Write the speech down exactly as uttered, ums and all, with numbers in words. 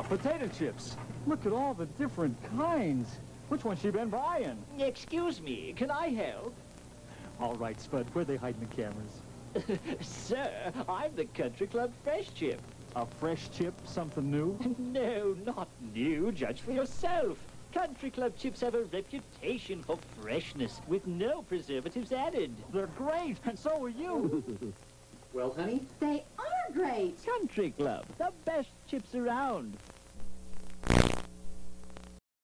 potato chips. Look at all the different kinds. Which one she been buying? Excuse me, can I help? All right, Spud, where they hiding the cameras? Sir, I'm the Country Club Fresh Chip. A fresh chip, something new? No, not new. Judge for yourself. Country Club chips have a reputation for freshness with no preservatives added. They're great, and so are you. Well, honey? They are great. Country Club, the best chips around.